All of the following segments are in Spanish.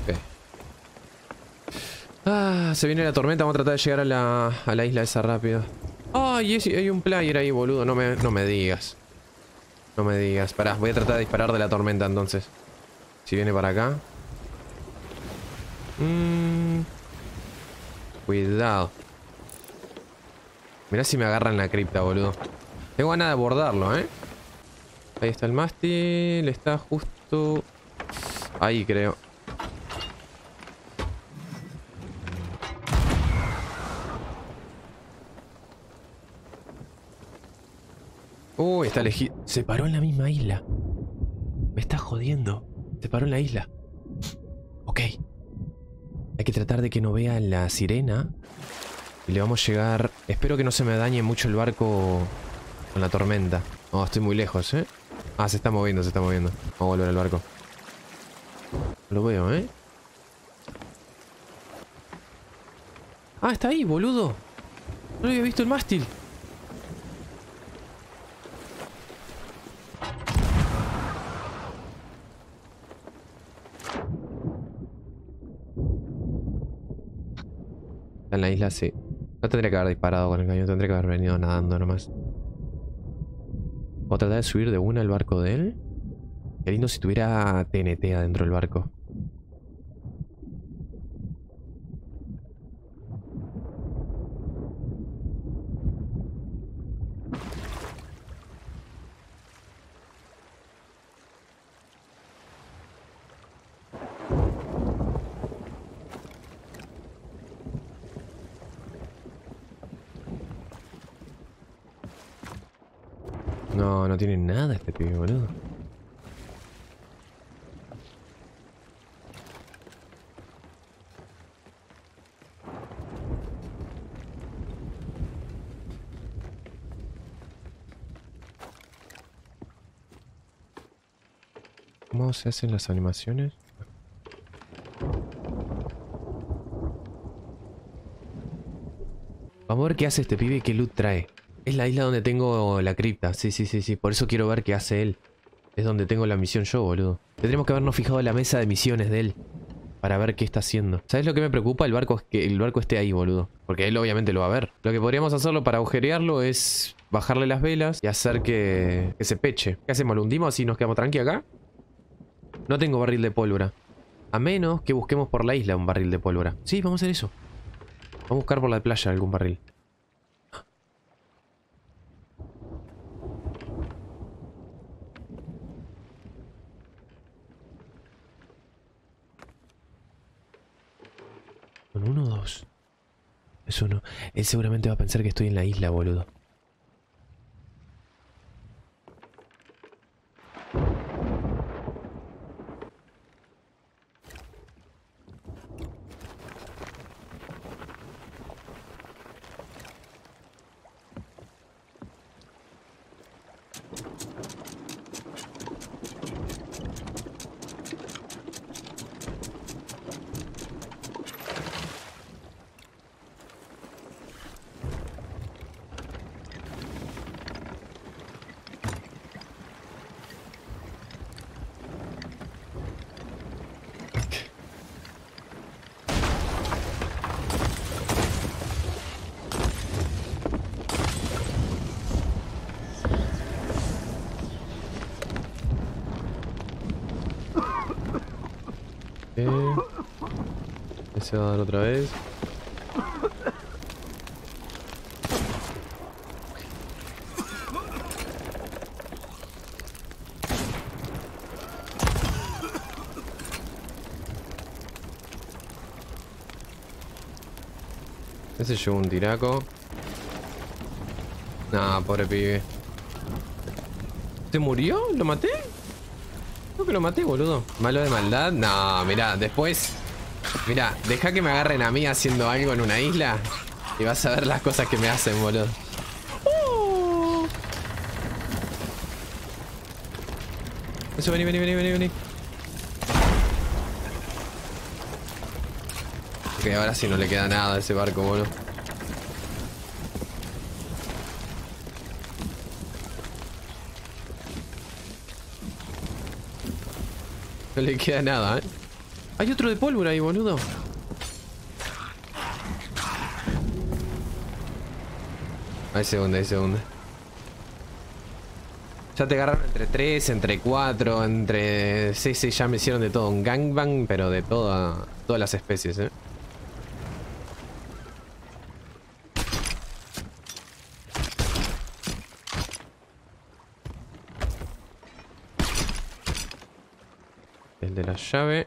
Ah, se viene la tormenta. Vamos a tratar de llegar a la isla esa rápido. Ay, hay un player ahí, boludo. No me digas. No me digas. Pará, voy a tratar de disparar de la tormenta entonces. Si viene para acá. Cuidado. Mirá si me agarran la cripta, boludo. Tengo ganas de abordarlo, ¿eh? Ahí está el mástil. Está justo... ahí, creo. Uy, está elegido. Se paró en la misma isla. Me está jodiendo. Se paró en la isla. Ok. Hay que tratar de que no vea la sirena. Y le vamos a llegar... Espero que no se me dañe mucho el barco con la tormenta. No, estoy muy lejos, ¿eh? Ah, se está moviendo, se está moviendo. Vamos a volver al barco. Lo veo, ¿eh? Ah, está ahí, boludo. No había visto el mástil. Está en la isla, sí. No tendría que haber disparado con el cañón, tendría que haber venido nadando nomás. Voy a tratar de subir de una al barco de él. Qué lindo si tuviera TNT adentro del barco. No, no tiene nada este pibe, boludo. ¿Cómo se hacen las animaciones? Vamos a ver qué hace este pibe y qué loot trae. Es la isla donde tengo la cripta. Sí, sí, sí, sí. Por eso quiero ver qué hace él. Es donde tengo la misión yo, boludo. Tendremos que habernos fijado en la mesa de misiones de él. Para ver qué está haciendo. ¿Sabes lo que me preocupa? El barco es que el barco esté ahí, boludo. Porque él obviamente lo va a ver. Lo que podríamos hacerlo para agujerearlo es bajarle las velas y hacer que se peche. ¿Qué hacemos? ¿Lo hundimos así y nos quedamos tranqui acá? No tengo barril de pólvora. A menos que busquemos por la isla un barril de pólvora. Sí, vamos a hacer eso. Vamos a buscar por la playa algún barril. ¿Con uno o dos? Es uno. Él seguramente va a pensar que estoy en la isla, boludo. Se va a dar otra vez. Ese llevó un tiraco. Nah, pobre pibe. ¿Se murió? ¿Lo maté? Creo que lo maté, boludo. ¿Malo de maldad? No, mirá, después... Mirá, deja que me agarren a mí haciendo algo en una isla y vas a ver las cosas que me hacen, boludo. Eso, vení, vení, vení, vení, vení. Ok, ahora sí no le queda nada a ese barco, boludo. No le queda nada, ¿eh? Hay otro de pólvora ahí, boludo. Ahí se hunde, ahí se hunde. Ya te agarraron entre 3, entre 4, entre... Sí, sí, ya me hicieron de todo. Un gangbang, pero de todas las especies, ¿eh? El de la llave.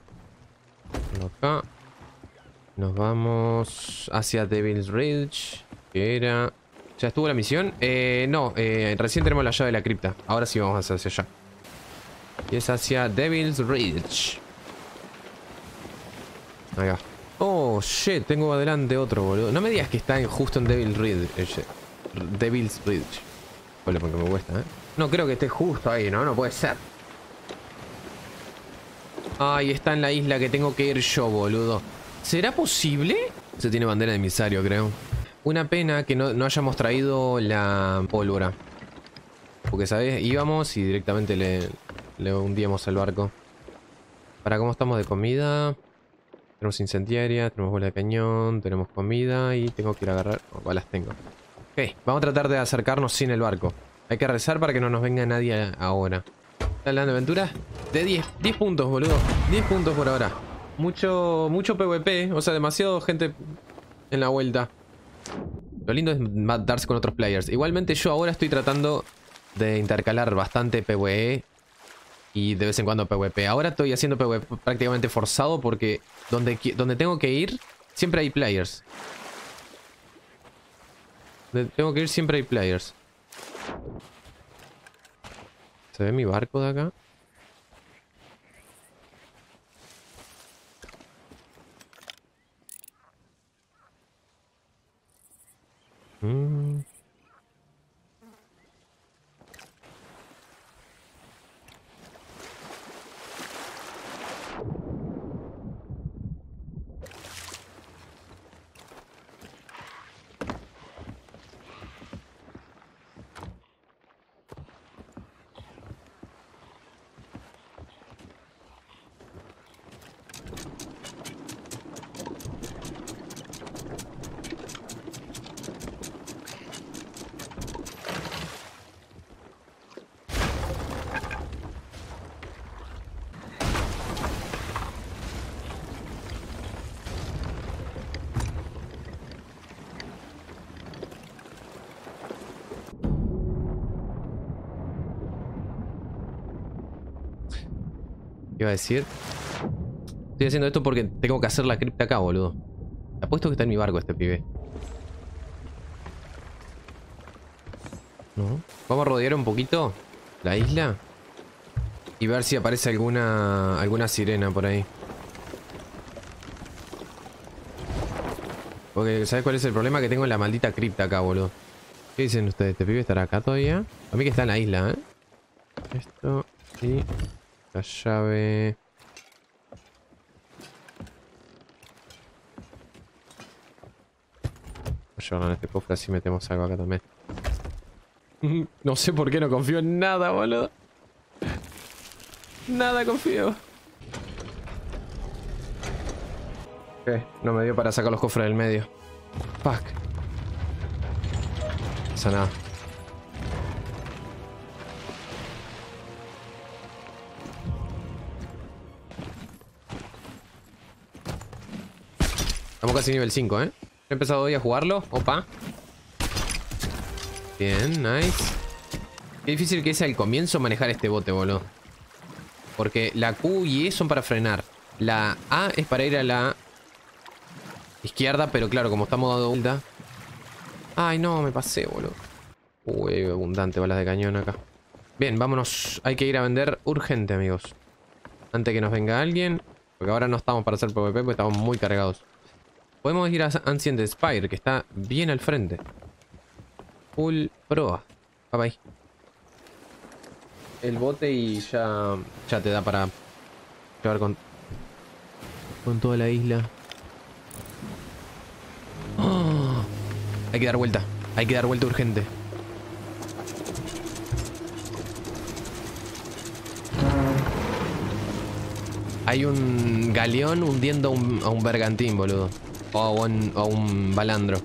Acá. Nos vamos hacia Devil's Ridge. Que era... ¿Ya estuvo la misión? No, recién tenemos la llave de la cripta. Ahora sí vamos hacia allá. Y es hacia Devil's Ridge. Acá. Oh, shit, tengo adelante otro, boludo. No me digas que está justo en Devil's Ridge. Devil's Ridge. Vale, porque me cuesta, ¿eh? No creo que esté justo ahí, ¿no? No puede ser. Ay, está en la isla que tengo que ir yo, boludo. ¿Será posible? Se tiene bandera de emisario, creo. Una pena que no hayamos traído la pólvora. Porque, ¿sabes? Íbamos y directamente le hundíamos al barco. ¿Para cómo estamos de comida? Tenemos incendiaria, tenemos bola de cañón, tenemos comida y tengo que ir a agarrar... Oh, balas tengo. Ok, vamos a tratar de acercarnos sin el barco. Hay que rezar para que no nos venga nadie ahora. ¿Está hablando de aventura? De 10 puntos, boludo. 10 puntos por ahora. Mucho PvP, o sea, demasiado gente en la vuelta. Lo lindo es matarse con otros players. Igualmente yo ahora estoy tratando de intercalar bastante PvE y de vez en cuando PvP. Ahora estoy haciendo PvP prácticamente forzado porque donde tengo que ir siempre hay players. Donde tengo que ir siempre hay players. ¿Se ve mi barco de acá? ¿Qué iba a decir? Estoy haciendo esto porque tengo que hacer la cripta acá, boludo. Te apuesto que está en mi barco este pibe. ¿No? Vamos a rodear un poquito la isla y ver si aparece alguna sirena por ahí. Porque, ¿sabes cuál es el problema? Que tengo la maldita cripta acá, boludo. ¿Qué dicen ustedes? ¿Este pibe estará acá todavía? A mí que está en la isla, ¿eh? Esto y... la llave... Voy a llevarlo en este cofre, así metemos algo acá también. No sé por qué no confío en nada, boludo. Nada confío. Ok, no me dio para sacar los cofres del medio. Fuck. No pasa nada. Estamos casi nivel 5, ¿eh? He empezado hoy a jugarlo. Opa. Bien, nice. Qué difícil que es al comienzo manejar este bote, boludo. Porque la Q y E son para frenar. La A es para ir a la izquierda, pero claro, como estamos dando vuelta. Ay, no, me pasé, boludo. Uy, abundante balas de cañón acá. Bien, vámonos. Hay que ir a vender urgente, amigos. Antes que nos venga alguien. Porque ahora no estamos para hacer PvP, porque estamos muy cargados. Podemos ir a Ancient Spire, que está bien al frente. Full proa. Bye bye. El bote y ya te da para llevar con toda la isla. ¡Oh! Hay que dar vuelta. Hay que dar vuelta urgente. Hay un galeón hundiendo a un bergantín, boludo. O a un balandro.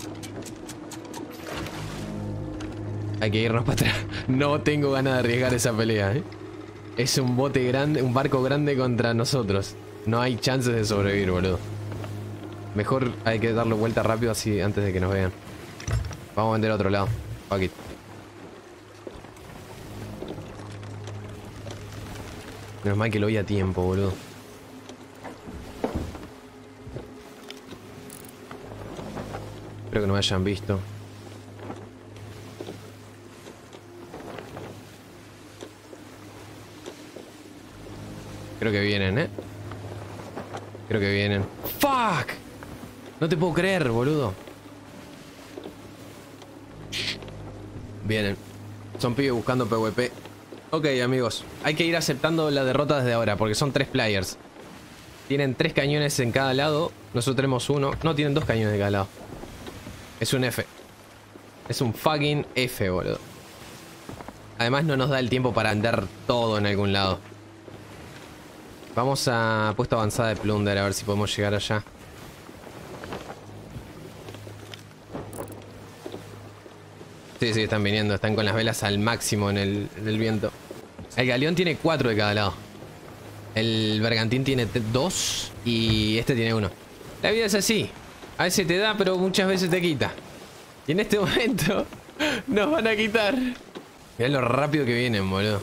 Hay que irnos para atrás. No tengo ganas de arriesgar esa pelea, ¿eh? Es un bote grande, un barco grande contra nosotros. No hay chances de sobrevivir, boludo. Mejor hay que darle vuelta rápido así antes de que nos vean. Vamos a vender a otro lado. Fuck it. Menos mal que lo vi a tiempo, boludo. Espero que no me hayan visto. Creo que vienen, ¿eh? Creo que vienen. ¡Fuck! No te puedo creer, boludo. Vienen. Son pibes buscando PvP. Ok, amigos. Hay que ir aceptando la derrota desde ahora, porque son 3 players. Tienen 3 cañones en cada lado. Nosotros tenemos uno. No, tienen 2 cañones de cada lado. Es un F. Es un fucking F, boludo. Además no nos da el tiempo para andar todo en algún lado. Vamos a puesto avanzada de Plunder, a ver si podemos llegar allá. Sí, sí, están viniendo. Están con las velas al máximo en el viento. El galeón tiene 4 de cada lado. El bergantín tiene 2 y este tiene 1. La vida es así. A veces te da, pero muchas veces te quita. Y en este momento nos van a quitar. Mirá lo rápido que vienen, boludo.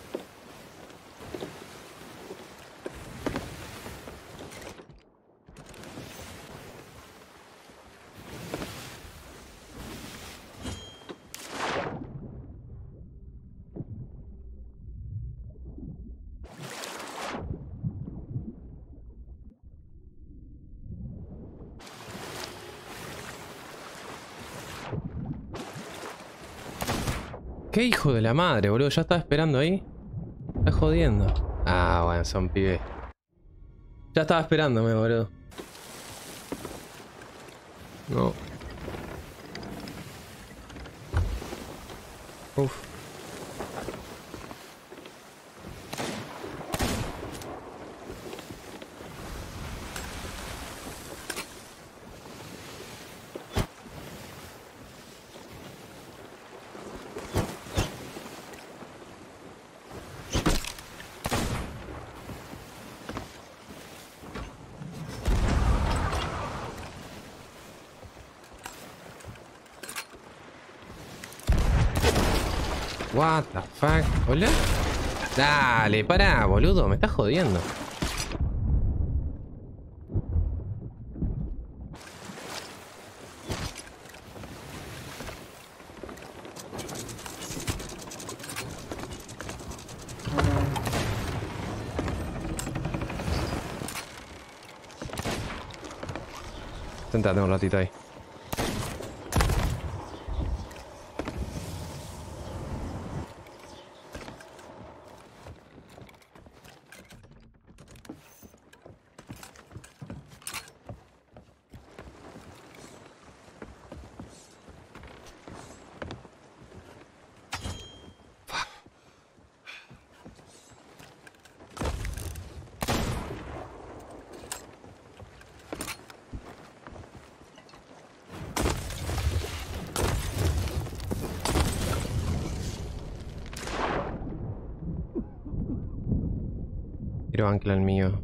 ¿Qué hijo de la madre, boludo? ¿Ya estaba esperando ahí? Está jodiendo. Ah, bueno, son pibes. Ya estaba esperándome, boludo. No. Uf. What the fuck? ¿Hola? Dale, pará, boludo. Me estás jodiendo. Sentate un ratito ahí. Quiero ancla el mío.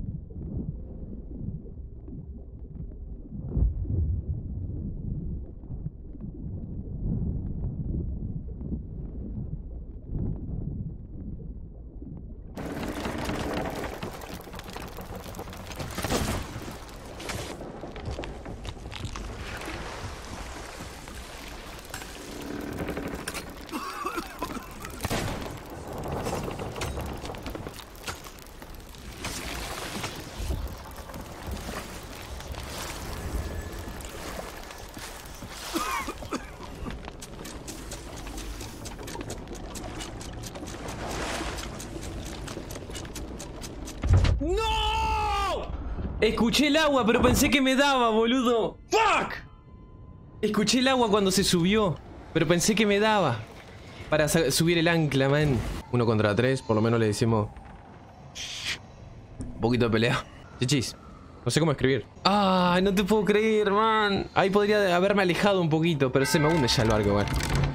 ¡No! Escuché el agua, pero pensé que me daba, boludo. ¡Fuck! Escuché el agua cuando se subió, pero pensé que me daba para subir el ancla, man. 1 contra 3, por lo menos le decimos. Un poquito de pelea. Chichis. No sé cómo escribir. ¡Ah! No te puedo creer, man. Ahí podría haberme alejado un poquito, pero se me hunde ya el barco igual.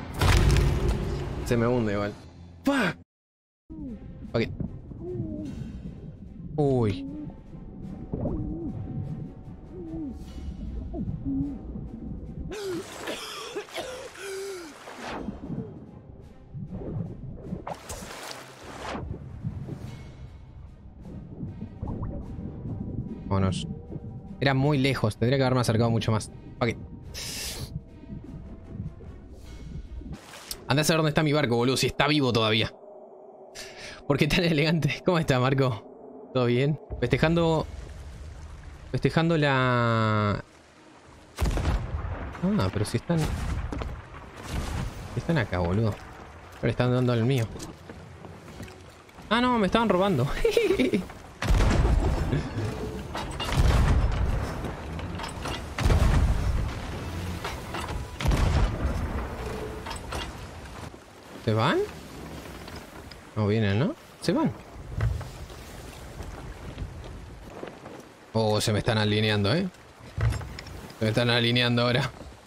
Se me hunde igual. ¡Fuck! Ok. Uy. Vámonos. Era muy lejos. Tendría que haberme acercado mucho más. Ok. Anda a saber dónde está mi barco, boludo. Si está vivo todavía. ¿Por qué tan elegante? ¿Cómo está, Marco? ¿Todo bien? Festejando... Festejando la... Ah, pero si están... Están acá, boludo. Pero le están dando al mío. Ah, no, me estaban robando. ¿Se van? No vienen, ¿no? Se van. Oh, se me están alineando, ¿eh? Se me están alineando ahora.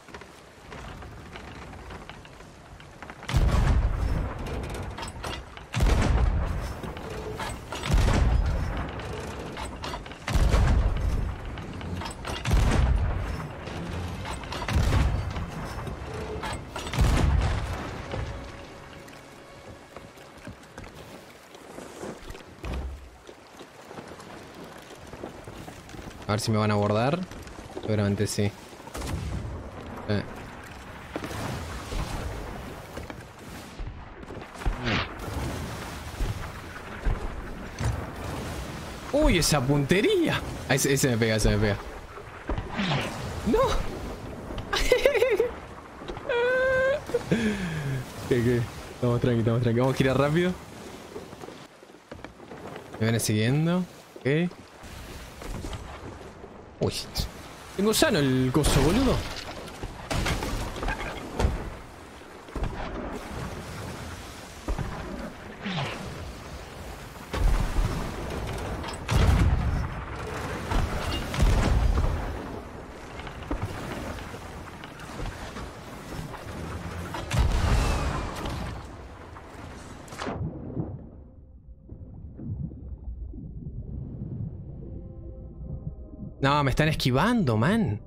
A ver si me van a abordar. Seguramente sí. ¡Uy, esa puntería! Ah, ese me pega, ese me pega. ¡No! ¿Qué? Estamos tranqui, estamos tranqui. Vamos a girar rápido. Me viene siguiendo. Ok. Uy, tengo sano el coso, boludo. No, me están esquivando, man.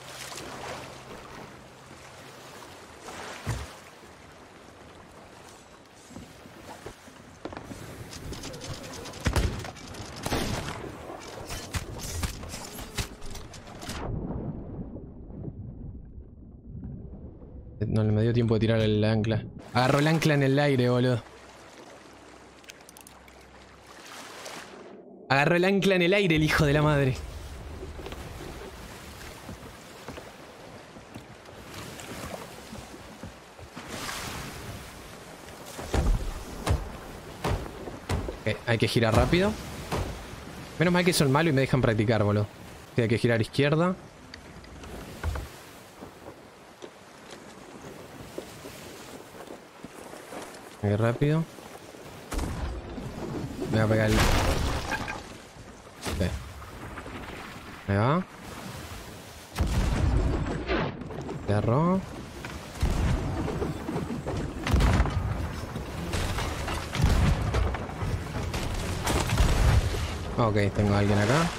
No me dio tiempo de tirar el ancla. Agarró el ancla en el aire, boludo. Agarró el ancla en el aire, el hijo de la madre. Hay que girar rápido. Menos mal que son malos y me dejan practicar, boludo. Sí, hay que girar izquierda. Muy rápido. Me voy a pegar el... Okay. Ahí va. Cerro. Ok, tengo a alguien acá.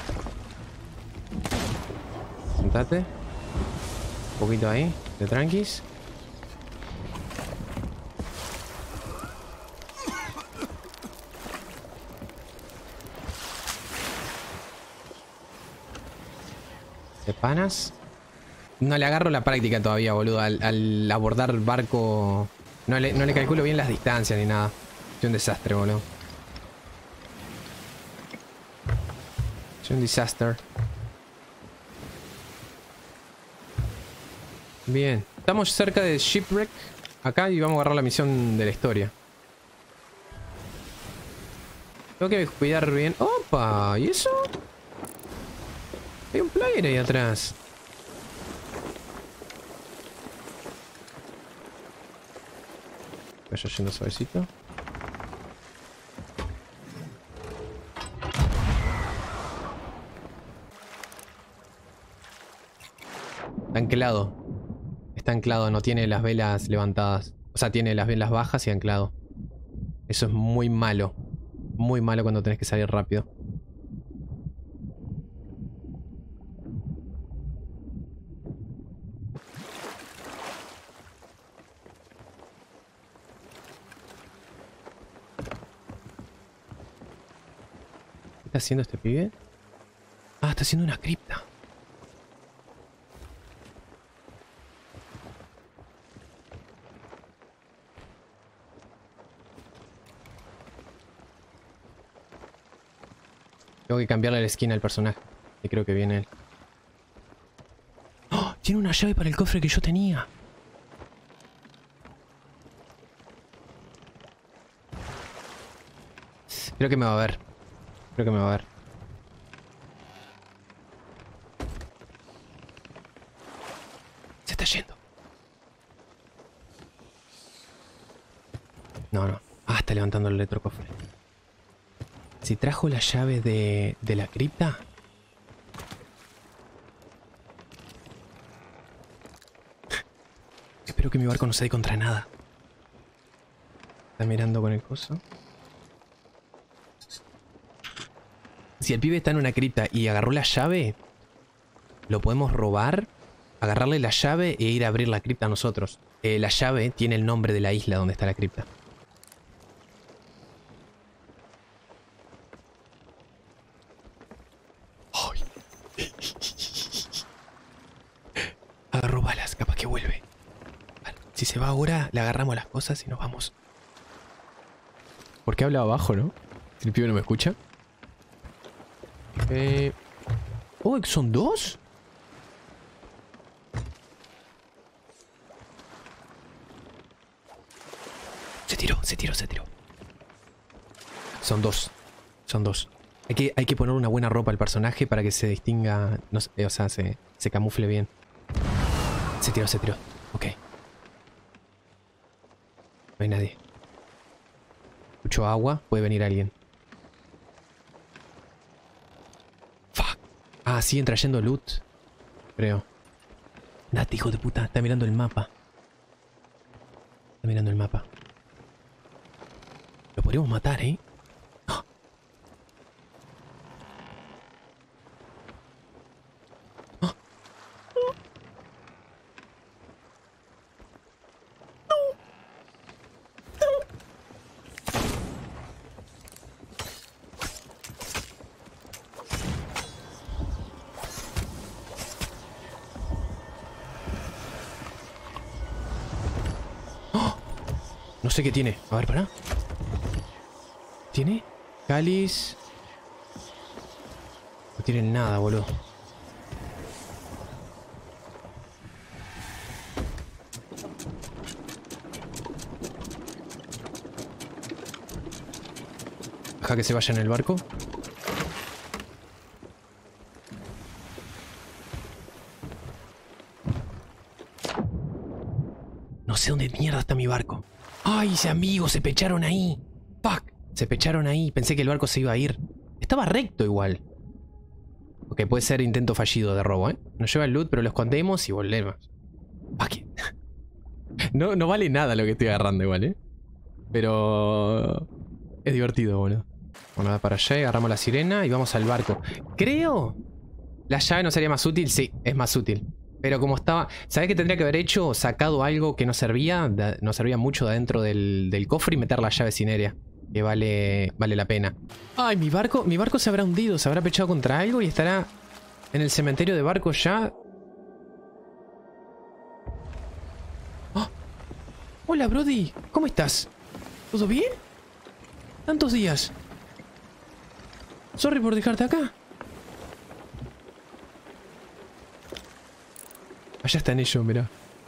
Sentate. Un poquito ahí, de tranquis. De panas. No le agarro la práctica todavía, boludo. Al abordar barco. No le calculo bien las distancias ni nada. Soy un desastre, boludo. Un disaster. Bien. Estamos cerca de Shipwreck. Acá y vamos a agarrar la misión de la historia. Tengo que cuidar bien. ¡Opa! ¿Y eso? Hay un player ahí atrás. Vaya yendo suavecito. Anclado. Está anclado, no tiene las velas levantadas. O sea, tiene las velas bajas y anclado. Eso es muy malo. Muy malo cuando tenés que salir rápido. ¿Qué está haciendo este pibe? Ah, está haciendo una cripta. Tengo que cambiarle la skin al personaje. Y creo que viene él. ¡Oh! Tiene una llave para el cofre que yo tenía. Creo que me va a ver. Creo que me va a ver. Se está yendo. No, no. Ah, está levantando el electrocofre. Si trajo la llave de la cripta. Espero que mi barco no se dé contra nada. Está mirando con el coso. Si el pibe está en una cripta y agarró la llave, lo podemos robar, agarrarle la llave e ir a abrir la cripta a nosotros. La llave tiene el nombre de la isla donde está la cripta. ¡Ay! Agarró balas, capaz que vuelve. Vale, si se va ahora, le agarramos las cosas y nos vamos. ¿Por qué habla abajo, no? ¿El pibe no me escucha? Oh, ¿son dos? Se tiró. Son dos. Son dos. Hay que poner una buena ropa al personaje para que se distinga. No sé, o sea, se camufle bien. Se tiró. Ok. No hay nadie. Escucho agua. Puede venir alguien. Fuck. Ah, siguen trayendo loot. Creo. Date, hijo de puta. Está mirando el mapa. Lo podríamos matar, ¿eh? ¡Ah! ¡Ah! ¡Oh! No sé qué tiene. A ver, pará. ¿Tiene? Cáliz. No tienen nada, boludo. Deja que se vaya en el barco. No sé dónde mierda está mi barco. ¡Ay, ese amigo! Se pecharon ahí. ¡Fuck! Se pecharon ahí. Pensé que el barco se iba a ir. Estaba recto igual. Ok, puede ser intento fallido de robo, ¿eh? Nos lleva el loot, pero lo escondemos y volvemos. Fuck. No vale nada lo que estoy agarrando igual, ¿eh? Pero... es divertido, boludo. Bueno, va para allá, agarramos la sirena y vamos al barco. Creo... ¿La llave no sería más útil? Sí, es más útil. Pero como estaba... ¿Sabés qué tendría que haber hecho? Sacado algo que no servía mucho de adentro del cofre y meter la llave cinérea. Que vale la pena. Ay, mi barco se habrá hundido, se habrá pechado contra algo y estará en el cementerio de barcos ya. ¡Oh! Hola, Brody, ¿cómo estás? ¿Todo bien? ¿Tantos días? Sorry por dejarte acá. Allá están ellos, mirá.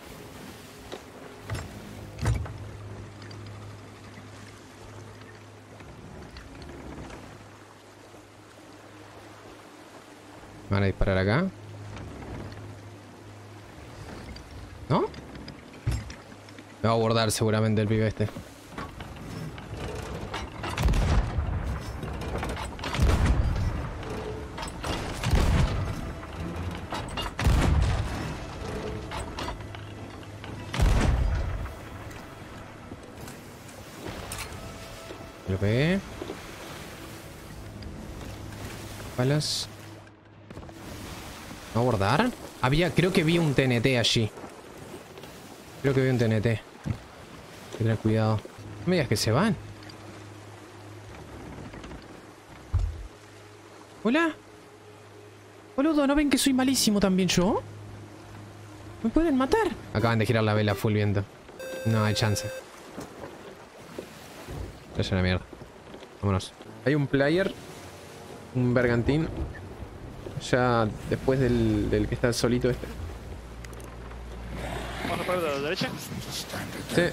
Me van a disparar acá. ¿No? Me va a abordar seguramente el pibe este. Lo pegué. Balas. ¿Va a abordar? Creo que vi un TNT allí. Creo que vi un TNT. Hay que tener cuidado. No me digas que se van. ¿Hola? Boludo, ¿no ven que soy malísimo también yo? ¿Me pueden matar? Acaban de girar la vela full viento. No hay chance. Es una mierda. Vámonos. Hay un player. Un bergantín. Ya después del que está solito este. Vamos a parar de la derecha. Sí.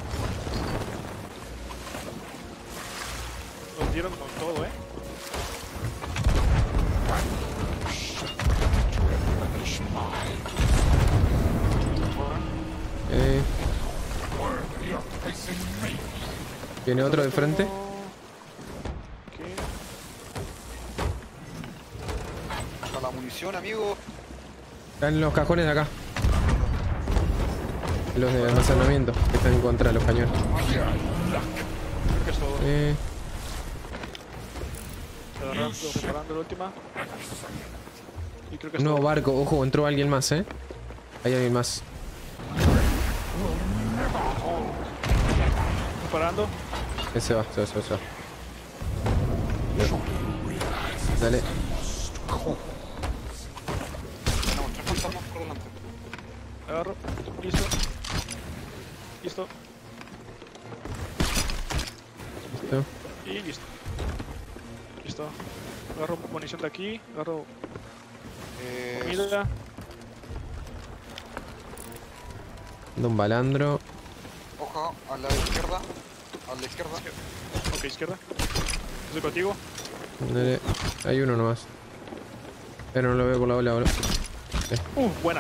Nos dieron con todo, Viene otro de frente. Para la munición, amigo. Están en los cajones de acá. Los de almacenamiento que están en contra de los cañones. Creo que es todo. Reparando la última. Y creo que es Un nuevo todo. barco. Ojo, entró alguien más, Hay alguien más. Reparando. Se va. Dale. Tenemos 3 fantasmas por delante. Agarro. Listo. Listo. Listo. Y listo. Listo. Agarro munición de aquí. Agarro comida. Da un balandro. Ojo, a la izquierda. A la izquierda. Ok, izquierda. Estoy contigo. Dale. Hay uno nomás. Pero no lo veo por la ola ahora. Buena.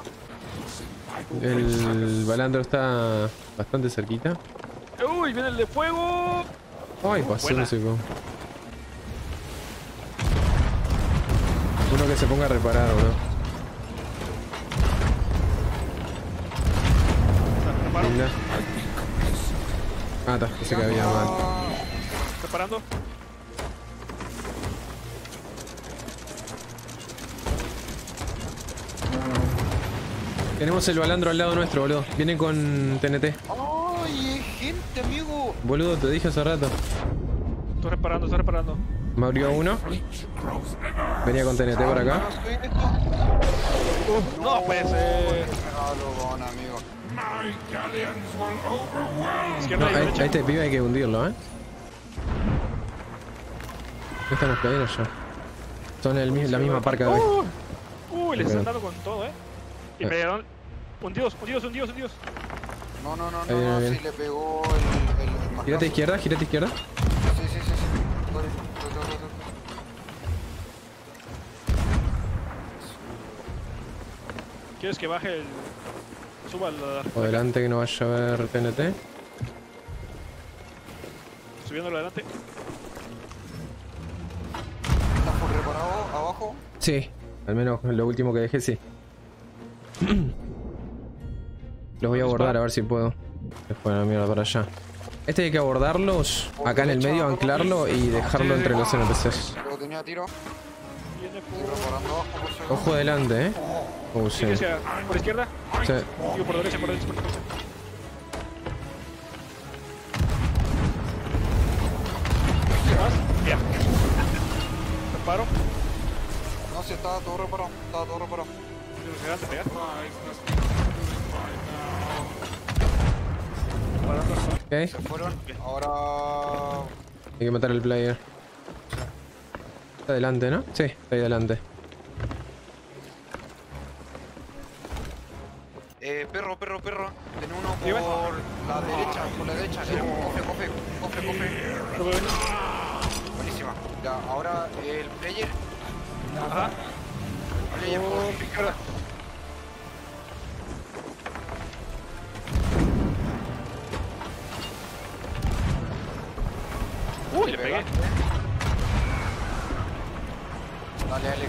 El balandro está bastante cerquita. Uy, viene el de fuego. Ay, pasó Buena. un seco. Uno que se ponga a reparar, bro. Reparo. Linda. Ah, está, ese que había mal. Reparando. Tenemos el balandro al lado nuestro, boludo. Viene con TNT. ¡Ay, es gente, amigo! Boludo, te dije hace rato. Estoy reparando. Me abrió uno. Venía con TNT por acá. No puede ser. Regalo, bon, amigo. Izquierda No, y a derecha. este pibe hay que hundirlo, ¿Dónde están los players ya? Son la misma parca de hoy. Uy, les están dando con todo, Y Eh. me dieron. Hundidos. No, Ahí viene, bien. si le pegó el marcazo. Gírate izquierda. Sí. Voy. ¿Quieres que baje el. Suba la. O delante que no vaya a ver TNT. Subiéndolo adelante. ¿Estás por reparado abajo? Sí, al menos lo último que dejé, sí. Los voy a abordar a ver si puedo. Después la mierda para allá. Este hay que abordarlos acá en el medio, anclarlo y dejarlo entre los NPCs. Lo tenía a tiro. Viene Estoy por. reparando abajo por si acaso. Ojo adelante, sí. ¿Quieres que por izquierda? Sí. Digo por derecha. ¿Qué más? Ya. Reparo. No, si estaba todo reparado. Adelante, pega. Reparando. Ok, Se fueron. Ahora. hay que matar al player. Está adelante, ¿no? Sí, está ahí adelante. Perro. Tiene uno ¿Sí, ves? por la derecha. Cofre. Lo veo. Buenísima. Ya, ahora el player. Ajá. Player por Izquierda. Uy, le pegué. Dale, Alex.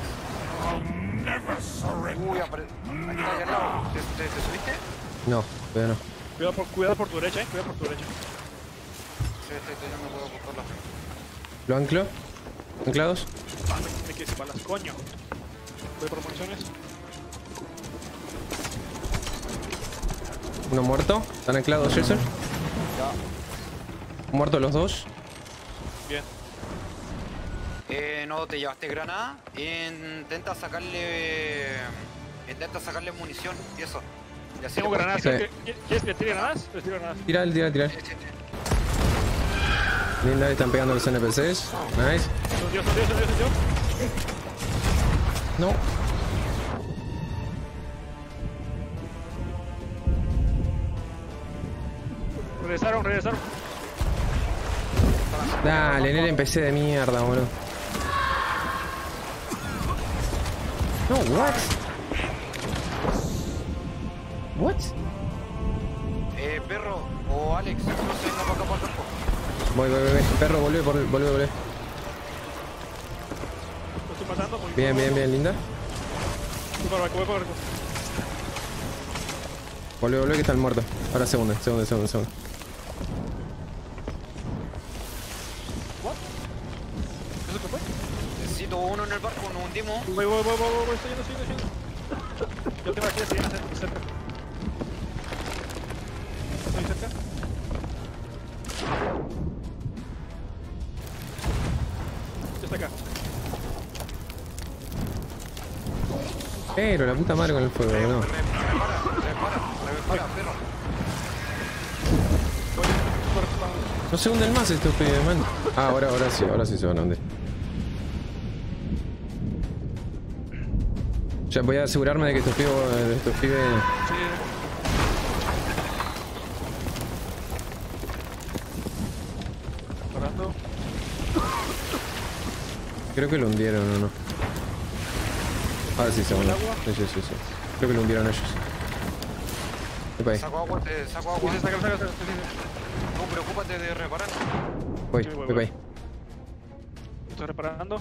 Uy, ahí está, ahí al lado. ¿Te subiste? No, todavía no. Cuidado por tu derecha, Cuidado por tu derecha. Sí, estoy teniendo cuidado por todos lados. Lo anclo. Anclados. Me quedé sin balas, coño. Voy por municiones. Uno muerto. Están anclados, Jason. Ya. Muertos los dos. Bien. No te llevaste granada. Intenta sacarle munición y eso. Y así Tengo le granadas. Sí. ¿Quieres que le tire granadas? Les tiro granadas. Tira. puedes- Sí, sí, sí. Linda, están pegando los NPCs. Nice. Son Dios. No. Regresaron. Dale, en el NPC de mierda, boludo. No, what? What? Perro o Alex, no se venga para acá para el campo. Voy. Perro, volvé. Lo estoy matando. Bien, linda. Voy para abajo. Volvé que están muertos. Ahora segundo. ¿Eso qué fue? Necesito uno en el barco, nos hundimos. Voy. Estoy yendo. Yo tengo aquí la sirena cerca. Estoy cerca. Ya está acá. Pero la puta madre con el fuego, boludo. Repara, perro. No se hunden más estos pibes, man. Ah, ahora sí se van a hundir. Ya voy a asegurarme de que estos pibes... Sí. Parando. Creo que lo hundieron o no. Ahora sí se van. Sí. Creo que lo hundieron ellos. Epa ahí. Saco agua. Sí, saca. No, preocúpate de reparar. Voy ahí. Estoy reparando.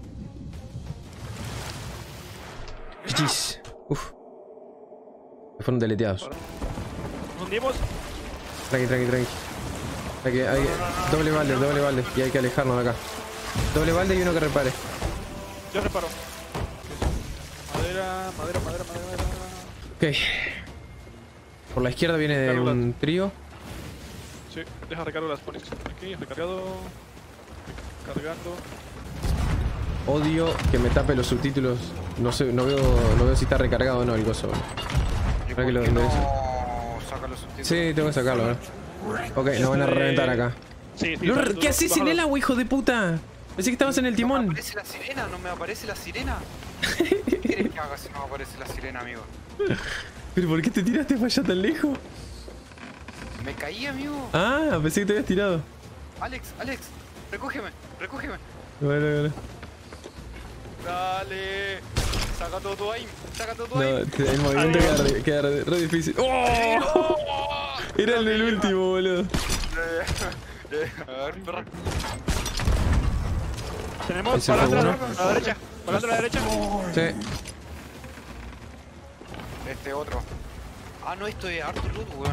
Chis. Uf. Se fueron deleteados. Nos hundimos. Tranqui. Hay doble balde. Y hay que alejarnos de acá. Doble balde y uno que repare. Yo reparo. Madera. Ok. Por la izquierda viene de un trío. Sí, deja recargo las polis. Aquí, recargado. Cargando. Odio que me tape los subtítulos. No veo si está recargado o no el gozo. ¿Y Para por que lo qué no enderece. saca los subtítulos? Sí, tengo que sacarlo, Ok, nos van a reventar acá. Sí. ¿Qué haces en el agua, hijo de puta? Pensé que estabas en el No me timón. aparece la sirena. ¿Qué quieres que haga si no me aparece la sirena, amigo? ¿Pero por qué te tiraste para allá tan lejos? Me caí, amigo. Ah, pensé que te habías tirado. Alex, recógeme. Bueno. Dale. Saca todo tu aim. No, el movimiento queda re difícil. ¡Oh! Era el del último, boludo. A ver, perra. Tenemos Ahí se fue balandra uno. a la derecha. Balandra a la derecha. Sí. Este otro. Ah, no, esto es harto loot, weón.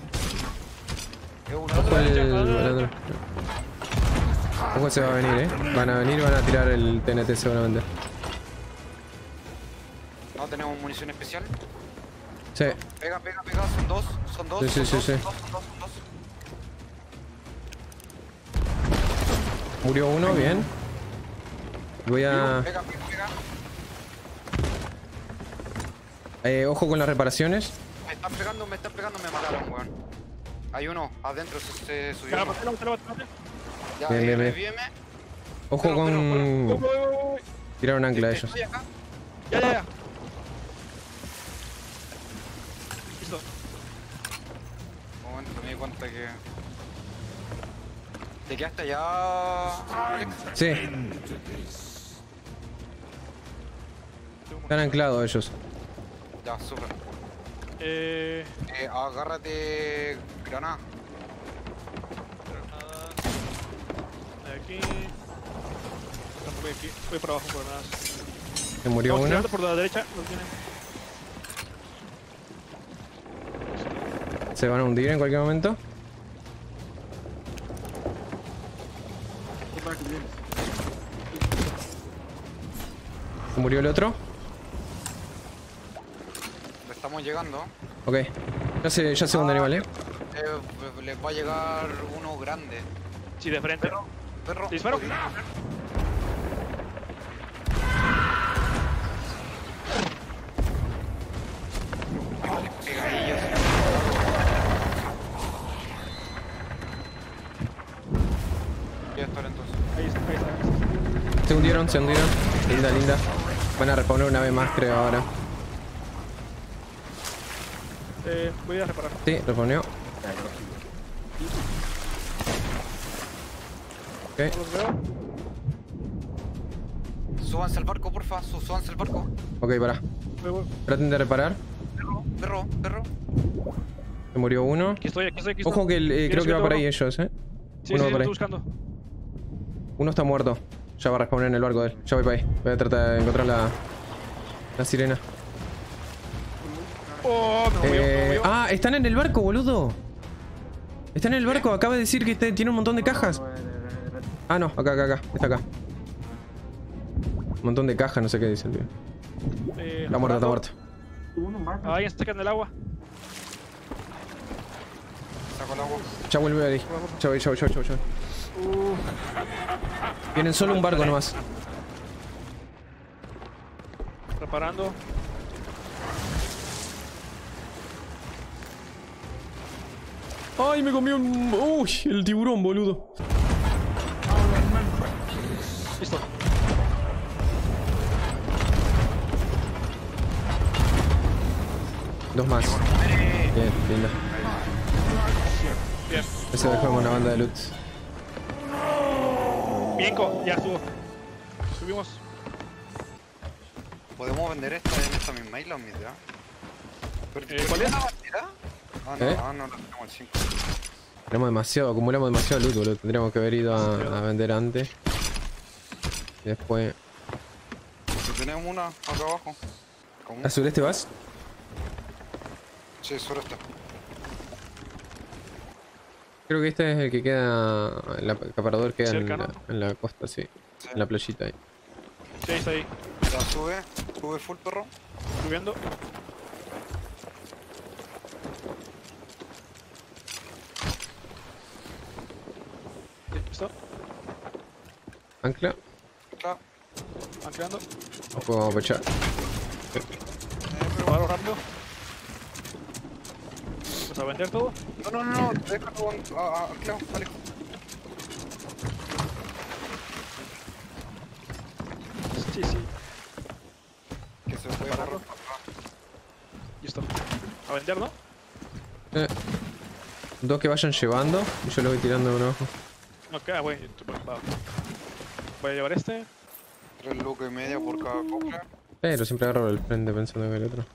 Es un Ojo otro. el balandro. Ojo se va a venir, van a tirar el TNT seguramente. No tenemos munición especial. Sí. Pega, son dos. Sí. Murió uno, bien. Voy a... Pega. ojo con las reparaciones. Me están pegando, me mataron, weón. Hay uno, adentro se subió. Ya, uno. matalo. Ya, Bien. revíveme. Ojo Pero, con... Voy. Tiraron ancla ellos. Estoy acá. Ya. Listo. Un momento, me di cuenta que... ¿Te quedaste allá, Alex? Sí. Están anclados ellos. Ya, súper. Agárrate granada. Granadas. Aquí. Tampoco hay aquí. Voy para abajo por granadas. Se murió Vamos uno. tirando por la derecha. Lo tienen. Se van a hundir en cualquier momento. ¿Murió el otro? Estamos llegando. Ok. Ya sé dónde animal, Les va a llegar uno grande. Sí, de frente. Perro. Disparo. Pegadillos. Voy a estar entonces. Ahí está. Se hundieron. Linda. Van a respawner una vez más, creo, ahora. Voy a reparar. Sí, respawneó. Ok. No los veo. Súbanse al barco, porfa. Súbanse al barco. Ok, pará. Voy. Traten de reparar. Perro. Se murió uno. Aquí estoy. Ojo que creo que va por ahí ellos, Sí, uno lo por ahí. estoy buscando. Uno está muerto. Ya va a respawnar en el barco de él. Ya voy para ahí. Voy a tratar de encontrar la sirena. Oh, me movió. Ah, están en el barco, boludo. Están en el barco. Acaba de decir que tiene un montón de cajas. Ah, no. Acá. Está acá. Un montón de cajas. No sé qué dice el tío. Está muerto. Alguien está en el agua. Saco el agua. Ya vuelve ahí. Chau. Tienen solo un barco nomás. Reparando. Ay, me comió un... Uy, el tiburón, boludo. Listo. Dos más. Bien, linda. Bien. Ese dejamos una banda de loot. Bienco, ya estuvo. Subimos. ¿Podemos vender esta en esta misma isla, mi idea? ¿Cuál es? ¿La bandera? Ah, no, ¿Eh? no la tenemos el 5. Acumulamos demasiado loot, boludo. Tendríamos que haber ido a vender antes. Y después... Si tenemos una acá abajo. ¿Cómo? ¿A sureste vas? Sí, sureste. Creo que este es el que queda... El acaparador queda ¿Cercano? en la costa, sí. Sí. En la playita ahí. Sí, está ahí. Ya sube full, perro. Subiendo. Listo. Ancla. Claro. Anclando. Después vamos a pechar. Paro rápido. ¿Vas a vender todo? No, déjalo. Claro, Alejo. Sí. Que se puede Pararlo. agarrar. Listo. A vender, ¿no? Dos que vayan llevando y yo los voy tirando de un ojo. Ok, bueno. Voy a llevar este. 3 lucas y media por cada cofre. Pero siempre agarro el frente pensando que el otro.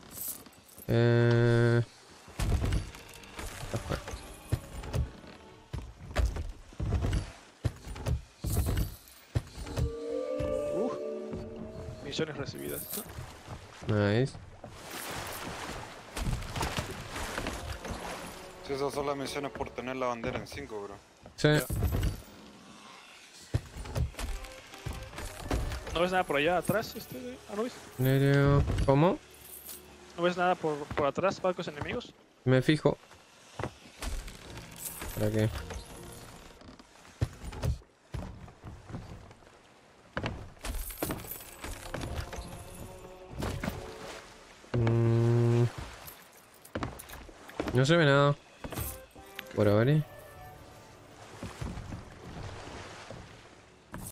Está fuera. Misiones recibidas. Nice. Si esas son las misiones por tener la bandera en 5, bro. Sí. ¿No ves nada por allá atrás, Anubis? Nereo. ¿Cómo? ¿No ves nada por atrás, barcos enemigos? Me fijo. ¿Para qué? No se ve nada. Por ahora.